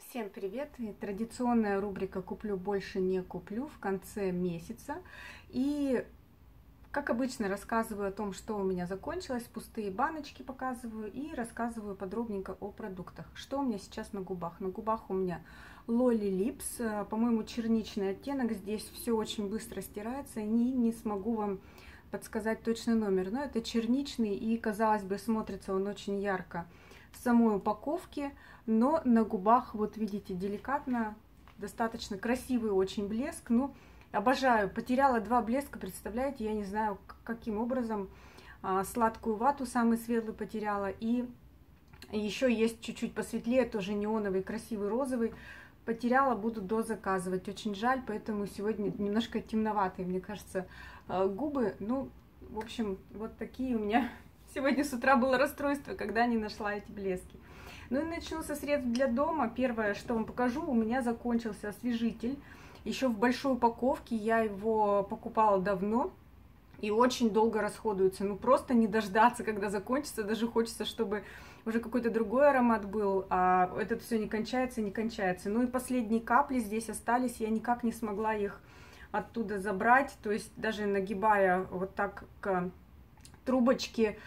Всем привет! И традиционная рубрика «Куплю больше, не куплю» в конце месяца. И, как обычно, рассказываю о том, что у меня закончилось, пустые баночки показываю и рассказываю подробненько о продуктах. Что у меня сейчас на губах? На губах у меня Lolly Lips, по-моему, черничный оттенок. Здесь все очень быстро стирается, и не смогу вам подсказать точный номер. Но это черничный, и, казалось бы, смотрится он очень ярко в самой упаковке, но на губах, вот видите, деликатно, достаточно красивый очень блеск. Ну, обожаю. Потеряла 2 блеска, представляете, я не знаю, каким образом. Сладкую вату самый светлый потеряла, и еще есть чуть-чуть посветлее, тоже неоновый, красивый розовый. Потеряла, буду дозаказывать. Очень жаль, поэтому сегодня немножко темноватые, мне кажется, губы. Ну, в общем, вот такие у меня сегодня с утра было расстройство, когда не нашла эти блески. Ну и начну со средств для дома. Первое, что вам покажу, у меня закончился освежитель. Еще в большой упаковке, я его покупала давно и очень долго расходуется. Ну просто не дождаться, когда закончится. Даже хочется, чтобы уже какой-то другой аромат был, а этот все не кончается, не кончается. Ну и последние капли здесь остались, я никак не смогла их оттуда забрать. То есть даже нагибая вот так к трубочке,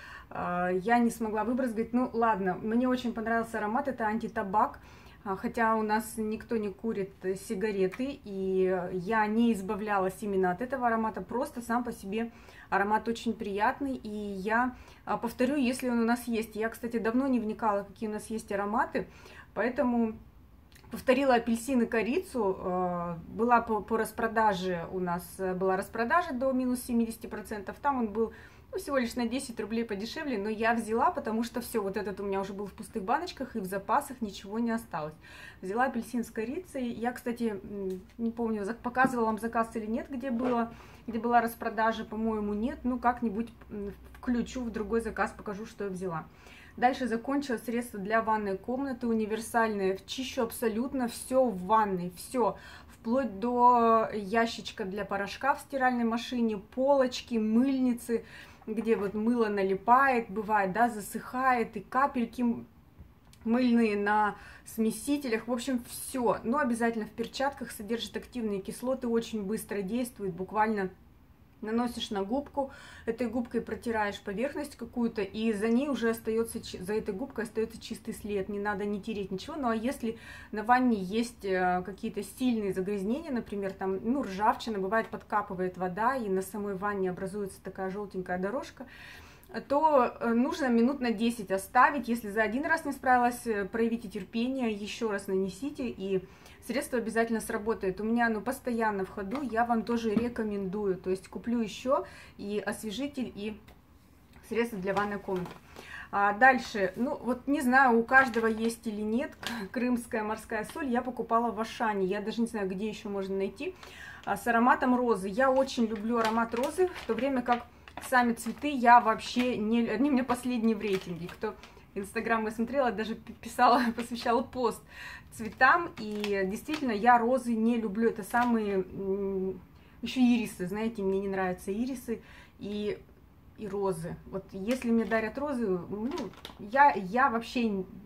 я не смогла выбрызгать. Ну ладно, мне очень понравился аромат, это антитабак, хотя у нас никто не курит сигареты, и я не избавлялась именно от этого аромата, просто сам по себе аромат очень приятный, и я повторю, если он у нас есть. Я, кстати, давно не вникала, какие у нас есть ароматы, поэтому повторила апельсин и корицу. Была по распродаже, у нас была распродажа до минус 70%, там он был всего лишь на 10 рублей подешевле, но я взяла, потому что все, вот этот у меня уже был в пустых баночках, и в запасах ничего не осталось. Взяла апельсин с корицей. Я, кстати, не помню, показывала вам заказ или нет, где была распродажа, по-моему, нет. Ну, как-нибудь включу в другой заказ, покажу, что я взяла. Дальше закончила средство для ванной комнаты, универсальное, чищу абсолютно все в ванной, все, вплоть до ящичка для порошка в стиральной машине, полочки, мыльницы, где вот мыло налипает, бывает, да, засыхает, и капельки мыльные на смесителях, в общем, все. Но обязательно в перчатках, содержит активные кислоты, очень быстро действует, буквально наносишь на губку, этой губкой протираешь поверхность какую-то, и за ней уже остается, за этой губкой остается чистый след, не надо не тереть ничего. Ну а если на ванне есть какие-то сильные загрязнения, например, там, ну, ржавчина, бывает, подкапывает вода, и на самой ванне образуется такая желтенькая дорожка, то нужно минут на 10 оставить. Если за один раз не справилась, проявите терпение, еще раз нанесите, и средство обязательно сработает. У меня оно постоянно в ходу, я вам тоже рекомендую. То есть куплю еще и освежитель, и средство для ванной комнаты. Дальше, ну вот не знаю, у каждого есть или нет, крымская морская соль я покупала в Ашане. Я даже не знаю, где еще можно найти, с ароматом розы. Я очень люблю аромат розы, в то время как сами цветы я вообще не... Они у меня последние в рейтинге. Кто Инстаграм я смотрела, даже писала, посвящала пост цветам. И действительно, я розы не люблю. Это самые... Еще ирисы, знаете, мне не нравятся ирисы и розы. Вот если мне дарят розы, ну, я вообще...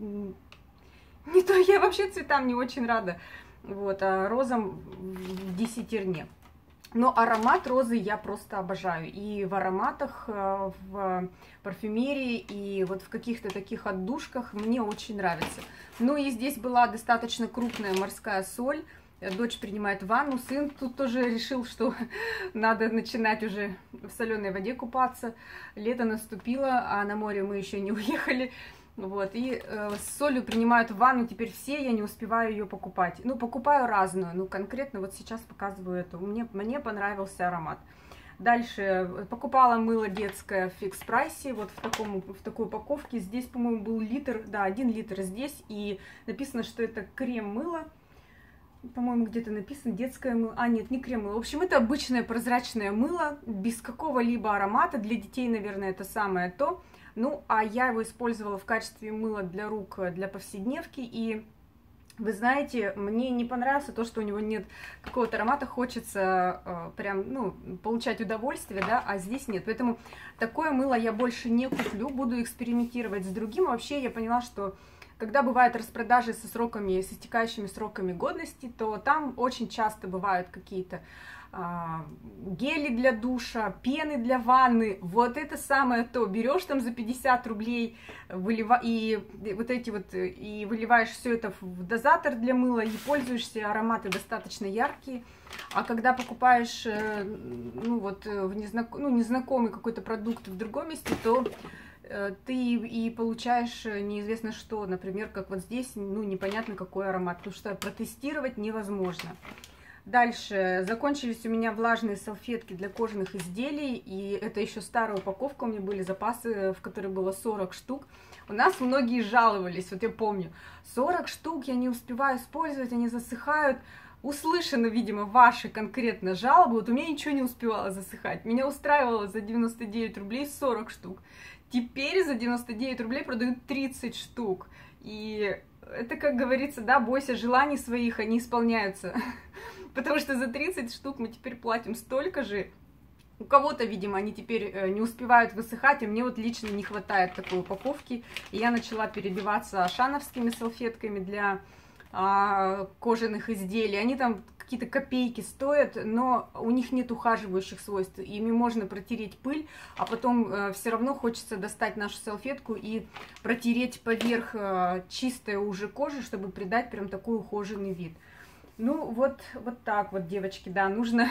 Не то, я вообще цветам не очень рада. Вот, а розам в десятерне. Но аромат розы я просто обожаю. И в ароматах, в парфюмерии, и вот в каких-то таких отдушках мне очень нравится. Ну и здесь была достаточно крупная морская соль. Дочь принимает ванну, сын тут тоже решил, что надо начинать уже в соленой воде купаться. Лето наступило, а на море мы еще не уехали. Вот, и с солью принимают ванну теперь все, я не успеваю ее покупать. Ну, покупаю разную, ну, конкретно вот сейчас показываю эту. Мне понравился аромат. Дальше покупала мыло детское в Фикс Прайсе, вот в такой упаковке. Здесь, по-моему, был литр, да, 1 литр здесь, и написано, что это крем-мыло. По-моему, где-то написано детское мыло. А, нет, не крем-мыло. В общем, это обычное прозрачное мыло, без какого-либо аромата. Для детей, наверное, это самое то. Ну, а я его использовала в качестве мыла для рук, для повседневки, и вы знаете, мне не понравилось то, что у него нет какого-то аромата, хочется прям, ну, получать удовольствие, да, а здесь нет. Поэтому такое мыло я больше не куплю, буду экспериментировать с другим. Вообще я поняла, что когда бывают распродажи со сроками, с истекающими сроками годности, то там очень часто бывают какие-то гели для душа, пены для ванны, вот это самое то. Берешь там за 50 рублей и выливаешь все это в дозатор для мыла и пользуешься, ароматы достаточно яркие. А когда покупаешь незнакомый какой-то продукт в другом месте, то ты и получаешь неизвестно что, например, как вот здесь, непонятно какой аромат, потому что протестировать невозможно. Дальше закончились у меня влажные салфетки для кожаных изделий, и это еще старая упаковка, у меня были запасы, в которой было 40 штук. У нас многие жаловались, вот я помню, 40 штук я не успеваю использовать, они засыхают. Услышаны, видимо, ваши конкретно жалобы, вот у меня ничего не успевало засыхать, меня устраивало за 99 рублей 40 штук. Теперь за 99 рублей продают 30 штук, и это, как говорится, да, бойся желаний своих, они исполняются. Потому что за 30 штук мы теперь платим столько же. У кого-то, видимо, они теперь не успевают высыхать, а мне вот лично не хватает такой упаковки. И я начала перебиваться ашановскими салфетками для кожаных изделий. Они там какие-то копейки стоят, но у них нет ухаживающих свойств. Ими можно протереть пыль, а потом все равно хочется достать нашу салфетку и протереть поверх чистой уже кожи, чтобы придать прям такой ухоженный вид. Ну, вот так вот, девочки, да, нужно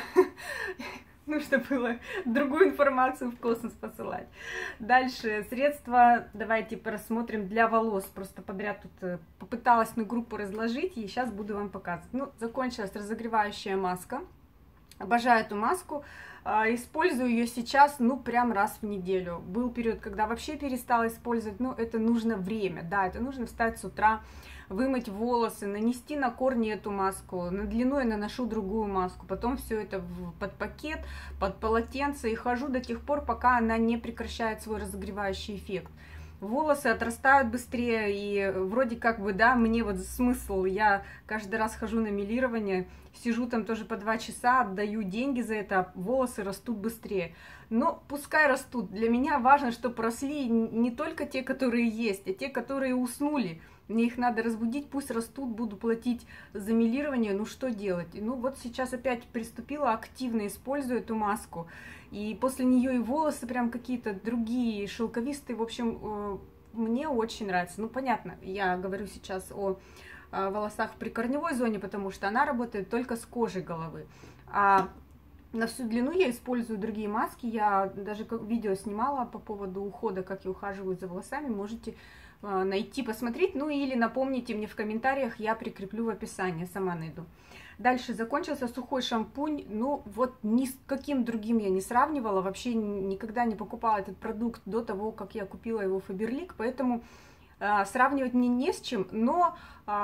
было другую информацию в космос посылать. Дальше, средства, давайте просмотрим для волос. Просто подряд тут попыталась на группу разложить, и сейчас буду вам показывать. Ну, закончилась разогревающая маска. Обожаю эту маску. Использую ее сейчас, прям раз в неделю. Был период, когда вообще перестала использовать, но это нужно время. Да, это нужно встать с утра, вымыть волосы, нанести на корни эту маску, на длину я наношу другую маску, потом все это под пакет, под полотенце и хожу до тех пор, пока она не прекращает свой разогревающий эффект. Волосы отрастают быстрее, и вроде как бы, да, мне вот смысл, я каждый раз хожу на мелирование, сижу там тоже по 2 часа, отдаю деньги за это, а волосы растут быстрее. Но пускай растут, для меня важно, чтобы росли не только те, которые есть, а те, которые уснули. Мне их надо разбудить, пусть растут, буду платить за мелирование, ну что делать? Ну вот сейчас опять приступила, активно использую эту маску, и после нее и волосы прям какие-то другие, шелковистые, в общем, мне очень нравится. Ну понятно, я говорю сейчас о волосах в прикорневой зоне, потому что она работает только с кожей головы. А на всю длину я использую другие маски, я даже видео снимала по поводу ухода, как я ухаживаю за волосами, можете найти, посмотреть, ну или напомните мне в комментариях, я прикреплю в описании, сама найду. Дальше закончился сухой шампунь, ну вот ни с каким другим я не сравнивала, вообще никогда не покупала этот продукт до того, как я купила его в Faberlic, поэтому сравнивать мне не с чем, но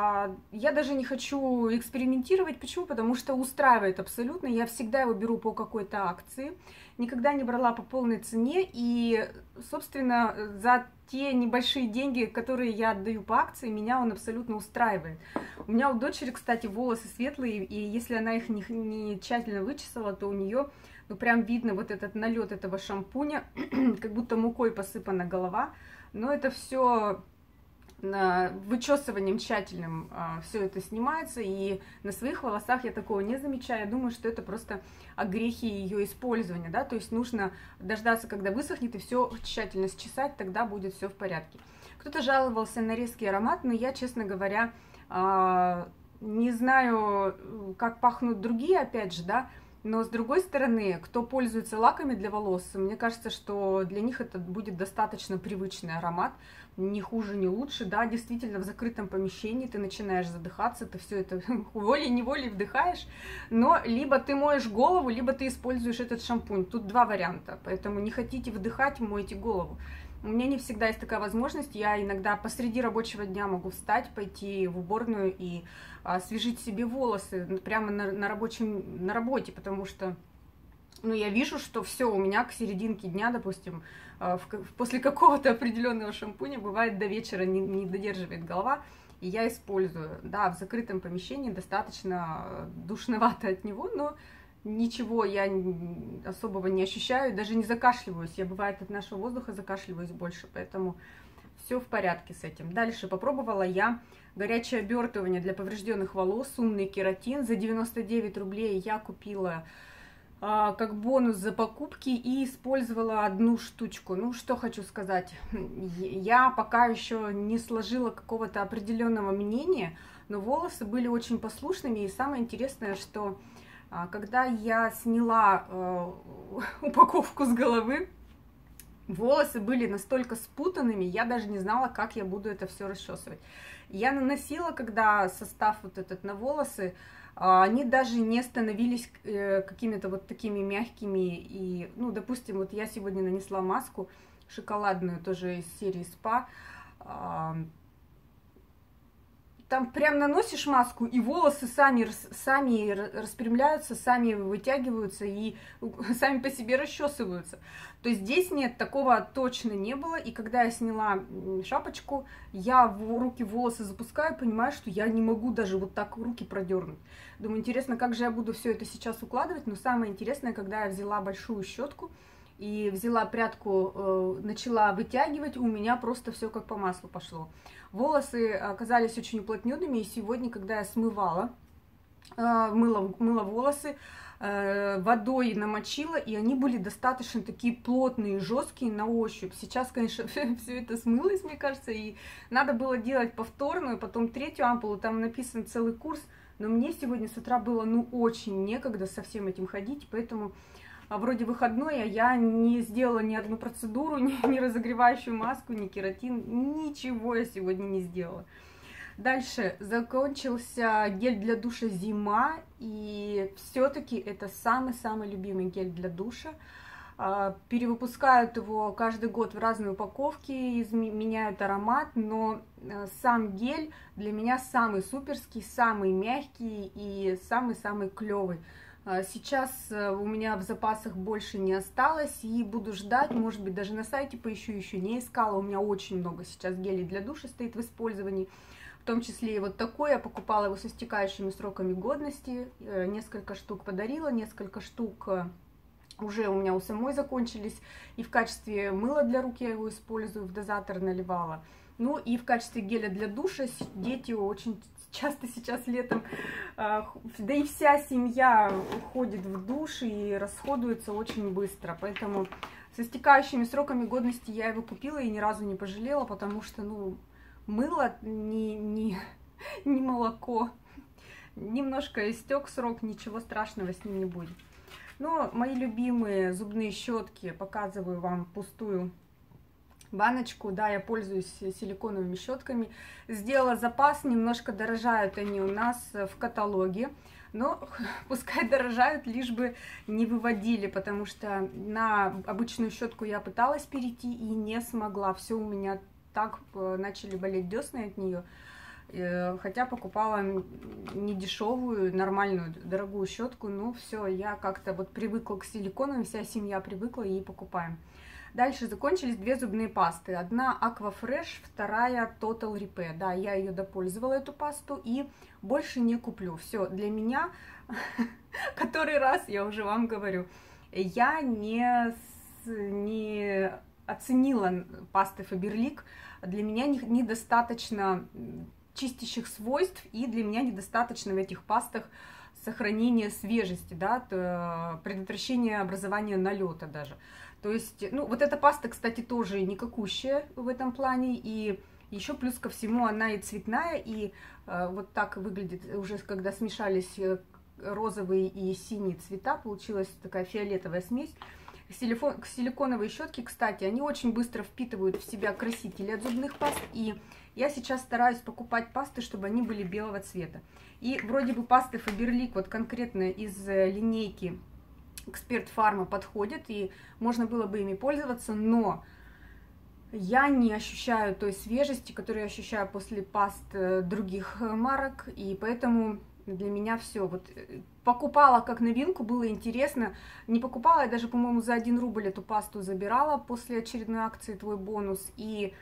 я даже не хочу экспериментировать. Почему? Потому что устраивает абсолютно. Я всегда его беру по какой-то акции, никогда не брала по полной цене, и, собственно, за те небольшие деньги, которые я отдаю по акции, меня он абсолютно устраивает. У меня у дочери, кстати, волосы светлые, и если она их не тщательно вычесала, то у нее, ну, прям видно вот этот налет этого шампуня, как будто мукой посыпана голова, но это все вычесыванием тщательным все это снимается, и на своих волосах я такого не замечаю. Я думаю, что это просто огрехи ее использования, да, то есть нужно дождаться, когда высохнет, и все тщательно счесать, тогда будет все в порядке. Кто-то жаловался на резкий аромат, но я, честно говоря, не знаю, как пахнут другие, опять же, да, но с другой стороны, кто пользуется лаками для волос, мне кажется, что для них это будет достаточно привычный аромат, ни хуже, ни лучше. Да, действительно, в закрытом помещении ты начинаешь задыхаться, ты все это волей-неволей вдыхаешь, но либо ты моешь голову, либо ты используешь этот шампунь. Тут два варианта, поэтому не хотите вдыхать, мойте голову. У меня не всегда есть такая возможность, я иногда посреди рабочего дня могу встать, пойти в уборную и освежить себе волосы прямо на работе, потому что, ну, я вижу, что все, у меня к серединке дня, допустим, после какого-то определенного шампуня бывает до вечера не додерживает голова, и я использую. Да, в закрытом помещении достаточно душновато от него, но ничего я особого не ощущаю, даже не закашливаюсь. Я, бывает, от нашего воздуха закашливаюсь больше, поэтому все в порядке с этим. Дальше попробовала я горячее обертывание для поврежденных волос, умный кератин. За 99 рублей я купила как бонус за покупки и использовала одну штучку. Ну, что хочу сказать. Я пока еще не сложила какого-то определенного мнения, но волосы были очень послушными. И самое интересное, что когда я сняла упаковку с головы, волосы были настолько спутанными, я даже не знала, как я буду это все расчесывать. Я наносила, когда состав вот этот на волосы, они даже не становились какими-то вот такими мягкими. И, ну, допустим, вот я сегодня нанесла маску шоколадную, тоже из серии СПА. Там прям наносишь маску, и волосы сами распрямляются, сами вытягиваются и сами по себе расчесываются. То есть здесь нет, такого точно не было. И когда я сняла шапочку, я в руки волосы запускаю, понимаю, что я не могу даже вот так руки продернуть. Думаю, интересно, как же я буду все это сейчас укладывать. Но самое интересное, когда я взяла большую щетку и взяла прядку, начала вытягивать, у меня просто все как по маслу пошло. Волосы оказались очень уплотненными, и сегодня, когда я смывала, мыла волосы, водой намочила, и они были достаточно такие плотные, жесткие на ощупь. Сейчас, конечно, все это смылось, мне кажется, и надо было делать повторную, потом третью ампулу, там написан целый курс, но мне сегодня с утра было, ну, очень некогда со всем этим ходить, поэтому вроде выходной, а я не сделала ни одну процедуру, ни разогревающую маску, ни кератин, ничего я сегодня не сделала. Дальше закончился гель для душа зима, и все-таки это самый-самый любимый гель для душа. Перевыпускают его каждый год в разные упаковки, меняют аромат, но сам гель для меня самый суперский, самый мягкий и самый-самый клевый. Сейчас у меня в запасах больше не осталось, и буду ждать, может быть, даже на сайте поищу, еще не искала. У меня очень много сейчас гелей для душа стоит в использовании, в том числе и вот такой. Я покупала его со истекающими сроками годности, несколько штук подарила, несколько штук уже у меня у самой закончились, и в качестве мыла для рук я его использую, в дозатор наливала. Ну и в качестве геля для душа дети очень часто сейчас летом, да и вся семья уходит в душ и расходуется очень быстро. Поэтому с истекающими сроками годности я его купила и ни разу не пожалела, потому что, ну, мыло не молоко. Немножко истек срок, ничего страшного с ним не будет. Но мои любимые зубные щетки показываю вам пустую баночку. Да, я пользуюсь силиконовыми щетками. Сделала запас, немножко дорожают они у нас в каталоге. Но пускай дорожают, лишь бы не выводили, потому что на обычную щетку я пыталась перейти и не смогла. Все у меня так начали болеть десны от нее. Хотя покупала не дешевую, нормальную, дорогую щетку. Но все, я как-то вот привыкла к силиконовым, вся семья привыкла и покупаем. Дальше закончились две зубные пасты. Одна Aqua Fresh, вторая Total Repair. Да, я ее допользовала, эту пасту, и больше не куплю. Все, для меня, который раз я уже вам говорю, я не оценила пасты Faberlic. Для меня недостаточно чистящих свойств, и для меня недостаточно в этих пастах сохранения свежести, да, предотвращения образования налета даже. То есть, ну, вот эта паста, кстати, тоже никакущая в этом плане, и еще плюс ко всему она и цветная, и вот так выглядит уже, когда смешались розовые и синие цвета, получилась такая фиолетовая смесь. Силиконовые щетки, кстати, они очень быстро впитывают в себя красители от зубных паст, и я сейчас стараюсь покупать пасты, чтобы они были белого цвета. И вроде бы пасты Faberlic, вот конкретно из линейки Эксперт Фарма, подходят, и можно было бы ими пользоваться, но я не ощущаю той свежести, которую я ощущаю после паст других марок, и поэтому для меня все. Вот покупала как новинку, было интересно. Не покупала, я даже, по-моему, за 1 рубль эту пасту забирала после очередной акции «Твой бонус». И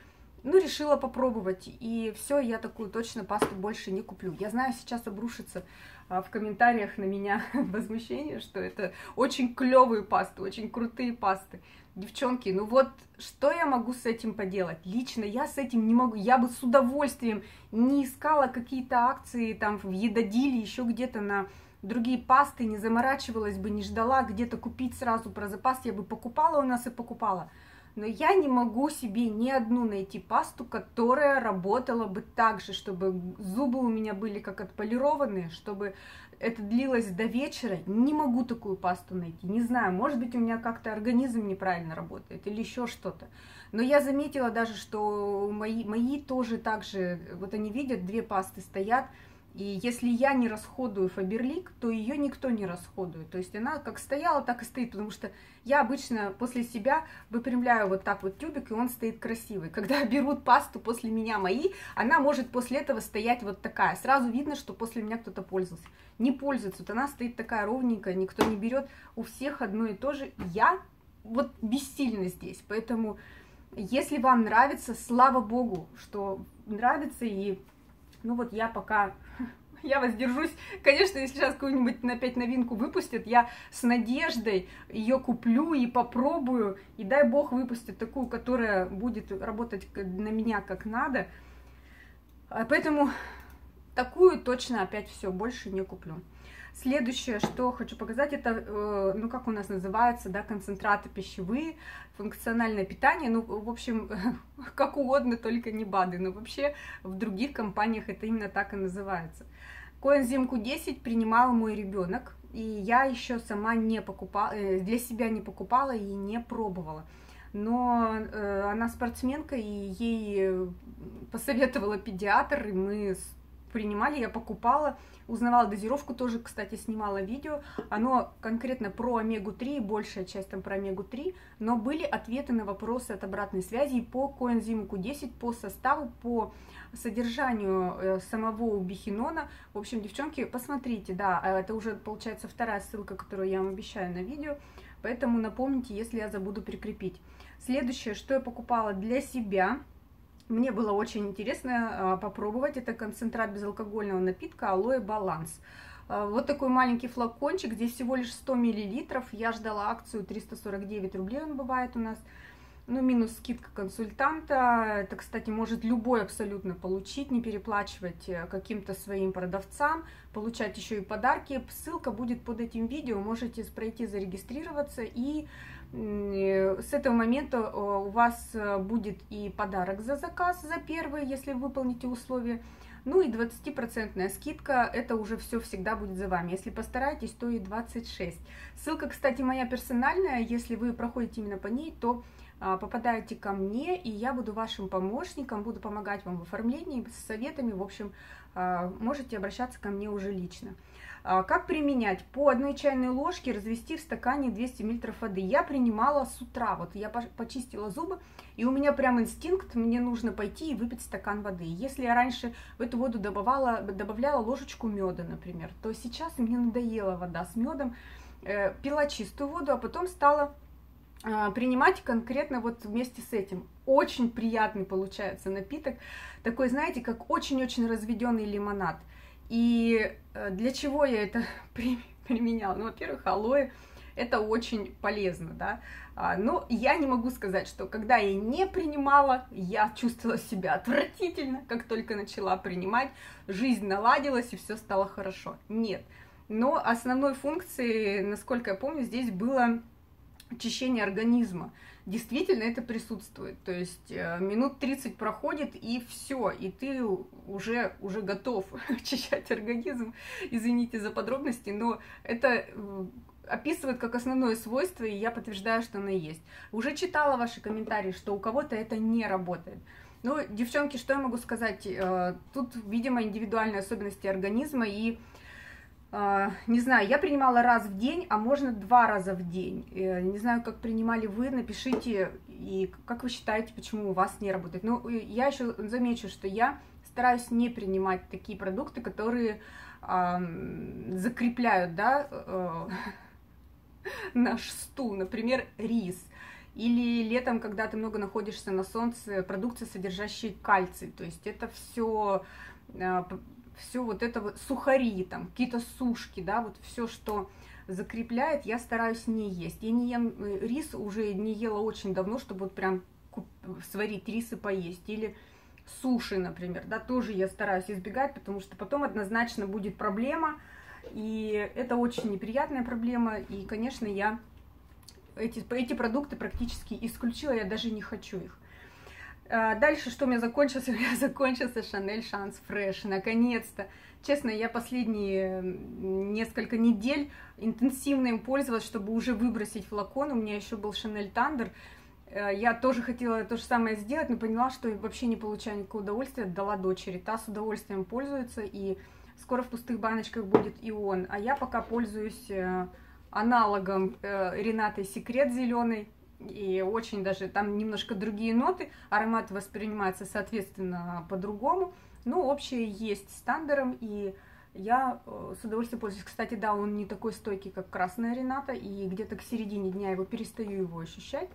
ну, решила попробовать, и все, я такую точно пасту больше не куплю. Я знаю, сейчас обрушится в комментариях на меня возмущение, что это очень клевые пасты, очень крутые пасты. Девчонки, ну вот, что я могу с этим поделать? Лично я с этим не могу. Я бы с удовольствием не искала какие-то акции там в Едодиле, еще где-то на другие пасты, не заморачивалась бы, не ждала где-то купить сразу про запас. Я бы покупала у нас и покупала. Но я не могу себе ни одну найти пасту, которая работала бы так же, чтобы зубы у меня были как отполированные, чтобы это длилось до вечера. Не могу такую пасту найти. Не знаю, может быть, у меня как-то организм неправильно работает или еще что-то. Но я заметила даже, что мои тоже так же, вот они видят, две пасты стоят. И если я не расходую Фаберлик, то ее никто не расходует. То есть она как стояла, так и стоит, потому что я обычно после себя выпрямляю вот так вот тюбик, и он стоит красивый. Когда берут пасту после меня мои, она может после этого стоять вот такая. Сразу видно, что после меня кто-то пользовался. Не пользуется, вот она стоит такая ровненькая, никто не берет. У всех одно и то же. Я вот бессильна здесь, поэтому если вам нравится, слава богу, что нравится, и ну вот я пока, я воздержусь. Конечно, если сейчас какую-нибудь опять новинку выпустят, я с надеждой ее куплю и попробую. И дай бог выпустят такую, которая будет работать на меня как надо. Поэтому такую точно опять все, больше не куплю. Следующее, что хочу показать, это, ну, как у нас называется, да, концентраты пищевые, функциональное питание, ну, в общем, как угодно, только не БАДы, но вообще в других компаниях это именно так и называется. Коэнзим Q10 принимал мой ребенок, и я еще сама не покупала, для себя не покупала и не пробовала. Но она спортсменка, и ей посоветовала педиатр, и мы принимали, я покупала, узнавала дозировку, тоже, кстати, снимала видео. Оно конкретно про омегу-3, большая часть там про омегу-3, но были ответы на вопросы от обратной связи по коэнзиму Q10, по составу, по содержанию самого бихенона. В общем, девчонки, посмотрите, да, это уже, получается, вторая ссылка, которую я вам обещаю на видео, поэтому напомните, если я забуду прикрепить. Следующее, что я покупала для себя, мне было очень интересно попробовать, это концентрат безалкогольного напитка Алоэ Баланс. Вот такой маленький флакончик, здесь всего лишь 100 мл, я ждала акцию 349 рублей, он бывает у нас, ну, минус скидка консультанта. Это, кстати, может любой абсолютно получить, не переплачивать каким-то своим продавцам, получать еще и подарки. Ссылка будет под этим видео, можете пройти зарегистрироваться, и с этого момента у вас будет и подарок за заказ, за первый, если выполните условия. Ну и 20% скидка, это уже все всегда будет за вами. Если постараетесь, то и 26. Ссылка, кстати, моя персональная, если вы проходите именно по ней, то попадаете ко мне, и я буду вашим помощником, буду помогать вам в оформлении, с советами, в общем, можете обращаться ко мне уже лично. Как применять? По 1 чайной ложке развести в стакане 200 мл воды. Я принимала с утра, вот я почистила зубы, и у меня прям инстинкт, мне нужно пойти и выпить стакан воды. Если я раньше в эту воду добавляла ложечку меда, например, то сейчас мне надоела вода с медом, пила чистую воду, а потом стала принимать конкретно вот вместе с этим. Очень приятный получается напиток, такой, знаете, как очень-очень разведенный лимонад. И для чего я это применяла? Ну, во-первых, алоэ это очень полезно, да. Но я не могу сказать, что когда я не принимала, я чувствовала себя отвратительно. Как только начала принимать, жизнь наладилась и все стало хорошо. Нет. Но основной функцией, насколько я помню, здесь было очищение организма. Действительно это присутствует, то есть минут 30 проходит, и все, и ты уже готов очищать организм. Извините за подробности, но это описывает как основное свойство, и я подтверждаю, что оно есть. Уже читала ваши комментарии, что у кого-то это не работает. Ну, девчонки, что я могу сказать? Тут, видимо, индивидуальные особенности организма, и не знаю, я принимала раз в день, а можно 2 раза в день. Не знаю, как принимали вы, напишите, и как вы считаете, почему у вас не работает. Ну, я еще замечу, что я стараюсь не принимать такие продукты, которые закрепляют, да, наш стул, например, рис. Или летом, когда ты много находишься на солнце, продукция, содержащая кальций. То есть это все вот это вот сухари, там, какие-то сушки, да, вот все, что закрепляет, я стараюсь не есть. Я не ем рис, уже не ела очень давно, чтобы вот прям сварить рис и поесть. Или суши, например, да, тоже я стараюсь избегать, потому что потом однозначно будет проблема, и это очень неприятная проблема, и, конечно, я эти продукты практически исключила, я даже не хочу их. Дальше, что у меня закончился? У меня закончился Chanel Chance Fresh, наконец-то. Честно, я последние несколько недель интенсивно им пользовалась, чтобы уже выбросить флакон. У меня еще был Chanel Thunder. Я тоже хотела то же самое сделать, но поняла, что вообще не получаю никакого удовольствия. Отдала дочери. Та с удовольствием пользуется, и скоро в пустых баночках будет и он. А я пока пользуюсь аналогом Renate Secret зеленый. И очень даже там немножко другие ноты, аромат воспринимается, соответственно, по-другому, но общее есть с Тандером, и я с удовольствием пользуюсь. Кстати, да, он не такой стойкий, как красная Рената, и где-то к середине дня я перестаю его ощущать.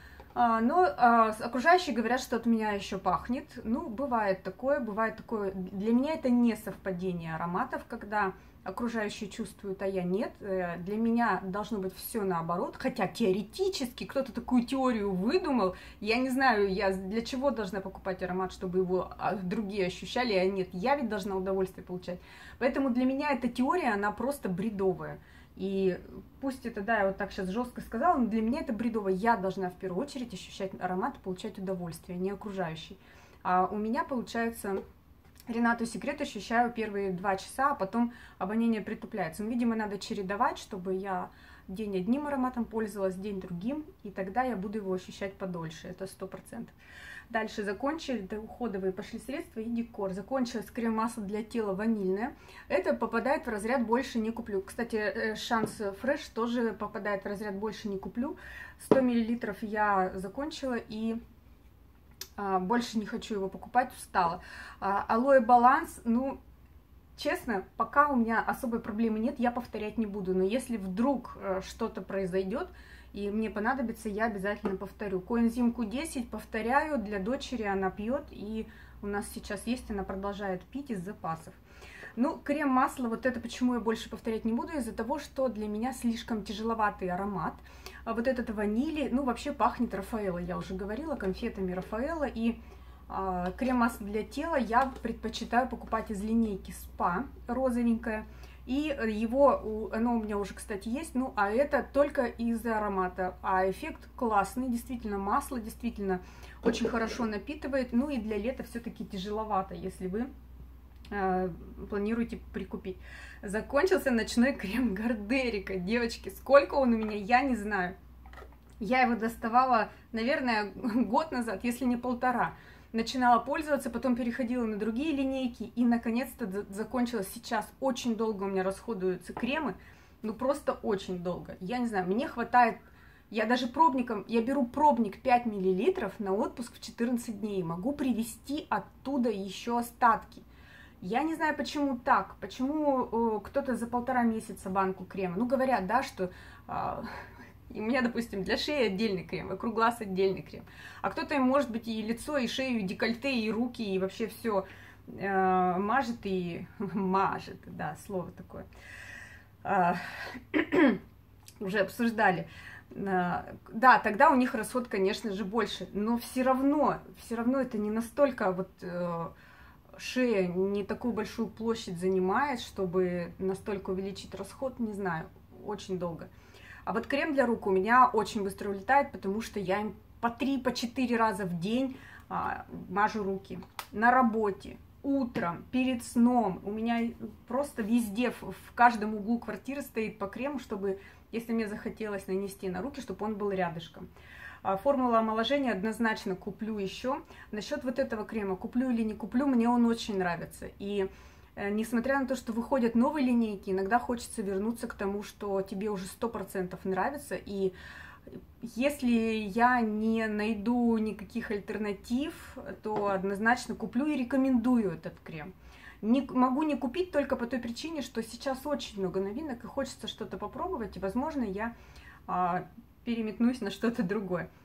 Но окружающие говорят, что от меня еще пахнет. Ну, бывает такое, бывает такое. Для меня это не совпадение ароматов, когда окружающие чувствуют, а я нет. Для меня должно быть все наоборот. Хотя теоретически кто-то такую теорию выдумал. Я не знаю, я для чего должна покупать аромат, чтобы его другие ощущали, а нет. Я ведь должна удовольствие получать. Поэтому для меня эта теория, она просто бредовая. И пусть это, да, я вот так сейчас жестко сказала, но для меня это бредово. Я должна в первую очередь ощущать аромат и получать удовольствие, не окружающий. А у меня получается... Ренату Секрет ощущаю первые 2 часа, а потом обоняние притупляется. Ну, видимо, надо чередовать, чтобы я день одним ароматом пользовалась, день другим, и тогда я буду его ощущать подольше, это 100%. Дальше закончили, уходовые пошли средства и декор. Закончилось крем-масло для тела ванильное. Это попадает в разряд «больше не куплю». Кстати, Chance Fresh тоже попадает в разряд «больше не куплю». 100 мл я закончила и... больше не хочу его покупать, устала. Алоэ Баланс, ну, честно, пока у меня особой проблемы нет, я повторять не буду. Но если вдруг что-то произойдет и мне понадобится, я обязательно повторю. Коэнзим Q10 повторяю, для дочери она пьет, и у нас сейчас есть, она продолжает пить из запасов. Ну, крем-масло, вот это почему я больше повторять не буду, из-за того, что для меня слишком тяжеловатый аромат. Вот этот ванили, ну, вообще пахнет Рафаэлло, я уже говорила, конфетами Рафаэлло. И крем-масло для тела я предпочитаю покупать из линейки Spa, розовенькое. И его, оно у меня уже, кстати, есть, ну, а это только из-за аромата. А эффект классный, действительно, масло действительно очень хорошо напитывает. Ну, и для лета все-таки тяжеловато, если вы планируете прикупить. Закончился ночной крем Гардерика. Девочки, сколько он у меня, я не знаю. Я его доставала, наверное, год назад, если не 1,5. Начинала пользоваться, потом переходила на другие линейки и, наконец-то, закончилась сейчас. Очень долго у меня расходуются кремы, ну, просто очень долго. Я не знаю, мне хватает... Я даже пробником, я беру пробник 5 мл на отпуск в 14 дней. Могу привезти оттуда еще остатки. Я не знаю, почему так, почему кто-то за 1,5 месяца банку крема. Ну, говорят, да, что у меня, допустим, для шеи отдельный крем, вокруг глаз отдельный крем. А кто-то, может быть, и лицо, и шею, и декольте, и руки, и вообще все мажет и... Мажет, да, слово такое. Уже обсуждали. Да, тогда у них расход, конечно же, больше, но все равно это не настолько вот... Шея не такую большую площадь занимает, чтобы настолько увеличить расход, не знаю, очень долго. А вот крем для рук у меня очень быстро улетает, потому что я им по 3-4 раза в день мажу руки. На работе, утром, перед сном. У меня просто везде, в каждом углу квартиры стоит по крему, чтобы, если мне захотелось нанести на руки, чтобы он был рядышком. Формула омоложения однозначно куплю еще. Насчет вот этого крема, куплю или не куплю, мне он очень нравится. И несмотря на то, что выходят новые линейки, иногда хочется вернуться к тому, что тебе уже 100% нравится. И если я не найду никаких альтернатив, то однозначно куплю и рекомендую этот крем. Могу не купить только по той причине, что сейчас очень много новинок и хочется что-то попробовать, и, возможно, я... переметнусь на что-то другое.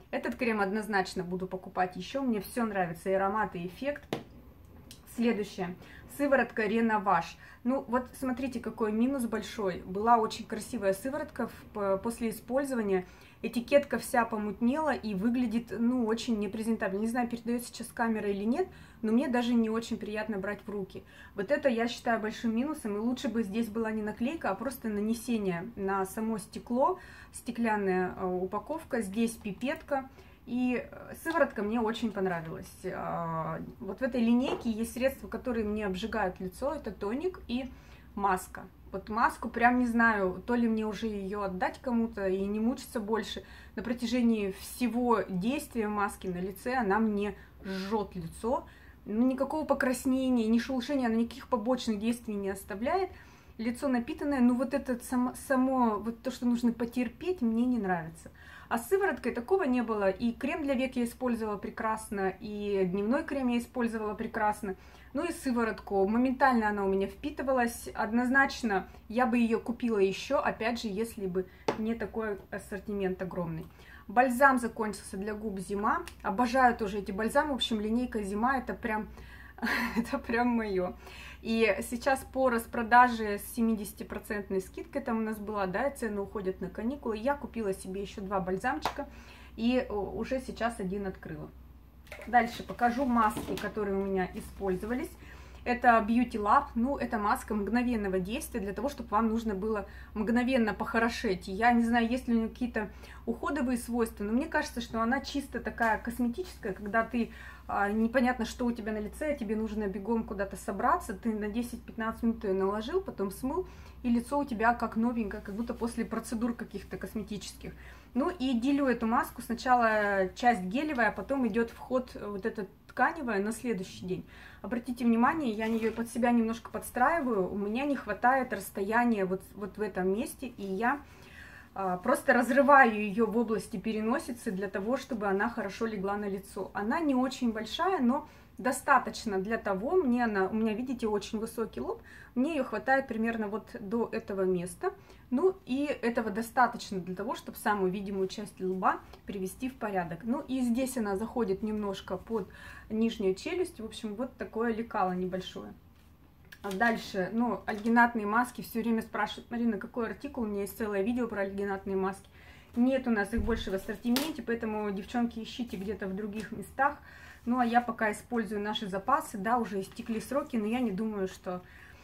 Этот крем однозначно буду покупать еще, мне все нравится, и аромат, и эффект. Следующее. Сыворотка Реноваж. Ну, вот смотрите, какой минус большой. Была очень красивая сыворотка после использования. Этикетка вся помутнела и выглядит, ну, очень непрезентабельно. Не знаю, передает сейчас камера или нет, но мне даже не очень приятно брать в руки. Вот это я считаю большим минусом, и лучше бы здесь была не наклейка, а просто нанесение на само стекло, стеклянная упаковка, здесь пипетка. И сыворотка мне очень понравилась. Вот в этой линейке есть средства, которые мне обжигают лицо. Это тоник и маска. Вот маску прям не знаю, то ли мне уже ее отдать кому-то и не мучиться больше. На протяжении всего действия маски на лице она мне жжет лицо. Ну, никакого покраснения, ни шелушения, она никаких побочных действий не оставляет. Лицо напитанное, ну вот это само вот то, что нужно потерпеть, мне не нравится. А с сывороткой такого не было. И крем для век я использовала прекрасно, и дневной крем я использовала прекрасно. Ну и сыворотку. Моментально она у меня впитывалась. Однозначно я бы ее купила еще, опять же, если бы не такой ассортимент огромный. Бальзам закончился для губ Зима. Обожаю тоже эти бальзамы. В общем, линейка Зима это прям мое. И сейчас по распродаже с 70% скидкой там у нас была, да, цены уходят на каникулы. Я купила себе еще 2 бальзамчика и уже сейчас один открыла. Дальше покажу маски, которые у меня использовались. Это Beauty Lab, ну, это маска мгновенного действия для того, чтобы вам нужно было мгновенно похорошеть. Я не знаю, есть ли у нее какие-то уходовые свойства, но мне кажется, что она чисто такая косметическая, когда ты непонятно, что у тебя на лице, тебе нужно бегом куда-то собраться, ты на 10-15 минут ее наложил, потом смыл, и лицо у тебя как новенькое, как будто после процедур каких-то косметических. Ну и делю эту маску, сначала часть гелевая, а потом идет вход вот эта тканевая на следующий день. Обратите внимание, я ее под себя немножко подстраиваю, у меня не хватает расстояния вот в этом месте, и я просто разрываю ее в области переносицы для того, чтобы она хорошо легла на лицо. Она не очень большая, но достаточно для того, у меня, видите, очень высокий лоб, мне ее хватает примерно вот до этого места. Ну и этого достаточно для того, чтобы самую видимую часть лба привести в порядок. Ну и здесь она заходит немножко под нижнюю челюсть. В общем, вот такое лекало небольшое. Дальше, ну, альгинатные маски. Все время спрашивают: Марина, какой артикул? У меня есть целое видео про альгинатные маски. Нет у нас их больше в ассортименте, поэтому, девчонки, ищите где-то в других местах. Ну, а я пока использую наши запасы. Да, уже истекли сроки, но я не думаю, что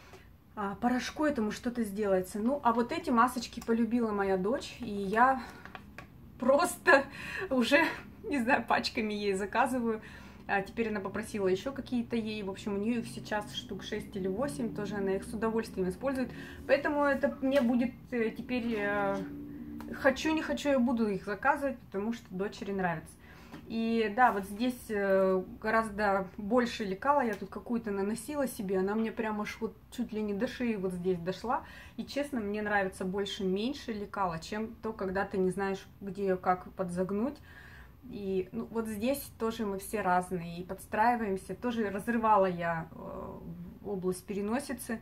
порошку этому что-то сделается. Ну, а вот эти масочки полюбила моя дочь, и я просто уже, не знаю, пачками ей заказываю. Теперь она попросила еще какие-то ей. В общем, у нее их сейчас штук 6 или 8. Тоже она их с удовольствием использует. Поэтому это мне будет теперь... Хочу, не хочу, я буду их заказывать, потому что дочери нравится. И да, вот здесь гораздо больше лекала. Я тут какую-то наносила себе. Она мне прямо аж вот чуть ли не до шеи вот здесь дошла. И честно, мне нравится больше меньше лекала, чем то, когда ты не знаешь, где как подзагнуть. И ну, вот здесь тоже мы все разные и подстраиваемся. Тоже разрывала я область переносицы.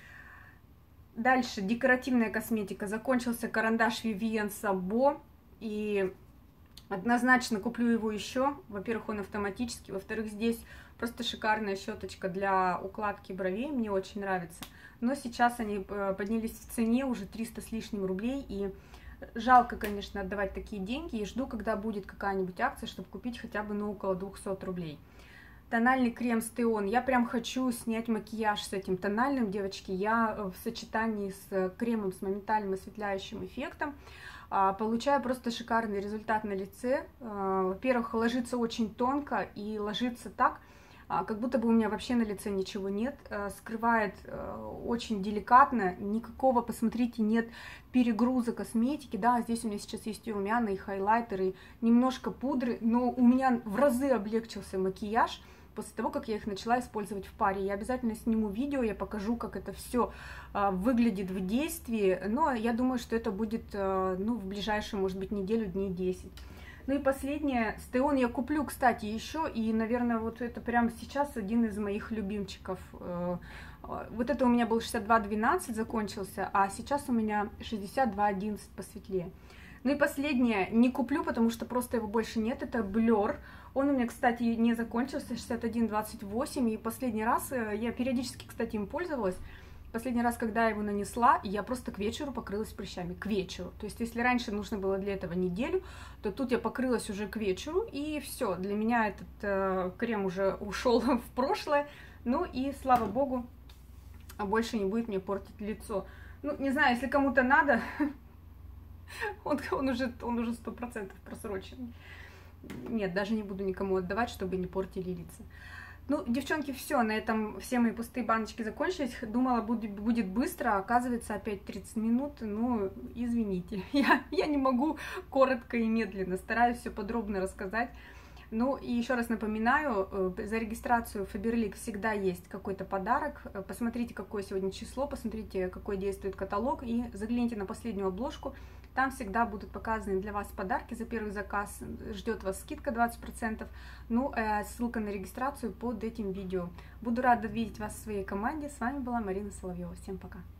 Дальше декоративная косметика. Закончился карандаш Vivienne Sabo. И однозначно куплю его еще. Во-первых, он автоматический. Во-вторых, здесь просто шикарная щеточка для укладки бровей. Мне очень нравится. Но сейчас они поднялись в цене уже 300 с лишним рублей. И жалко, конечно, отдавать такие деньги, и жду, когда будет какая-нибудь акция, чтобы купить хотя бы ну около 200 рублей. Тональный крем Стеон. Я прям хочу снять макияж с этим тональным, девочки. Я в сочетании с кремом с моментальным осветляющим эффектом получаю просто шикарный результат на лице. Во-первых, ложится очень тонко и ложится так, как будто бы у меня вообще на лице ничего нет, скрывает очень деликатно, никакого, посмотрите, нет перегруза косметики, да, здесь у меня сейчас есть и румяна, и хайлайтер, и немножко пудры, но у меня в разы облегчился макияж после того, как я их начала использовать в паре. Я обязательно сниму видео, я покажу, как это все выглядит в действии, но я думаю, что это будет, ну, в ближайшую, может быть, неделю, дней 10. Ну и последнее, Стеон я куплю, кстати, еще, и, наверное, вот это прямо сейчас один из моих любимчиков. Вот это у меня был 6212 закончился, а сейчас у меня 6211 посветлее. Ну и последнее, не куплю, потому что просто его больше нет, это Blur. Он у меня, кстати, не закончился, 6128, и последний раз, я периодически, кстати, им пользовалась, последний раз, когда я его нанесла, я просто к вечеру покрылась прыщами, к вечеру. То есть, если раньше нужно было для этого неделю, то тут я покрылась уже к вечеру, и все, для меня этот крем уже ушел в прошлое. Ну и, слава богу, больше не будет мне портить лицо. Ну, не знаю, если кому-то надо, он уже 100% просрочен. Нет, даже не буду никому отдавать, чтобы не портили лица. Ну, девчонки, все, на этом все мои пустые баночки закончились. Думала, будет быстро, а оказывается, опять 30 минут. Ну, извините, я не могу коротко и медленно, стараюсь все подробно рассказать. Ну, и еще раз напоминаю, за регистрацию в Faberlic всегда есть какой-то подарок. Посмотрите, какое сегодня число, посмотрите, какой действует каталог, и загляните на последнюю обложку. Там всегда будут показаны для вас подарки за первый заказ. Ждет вас скидка 20%. Ну, ссылка на регистрацию под этим видео. Буду рада видеть вас в своей команде. С вами была Марина Соловьева. Всем пока!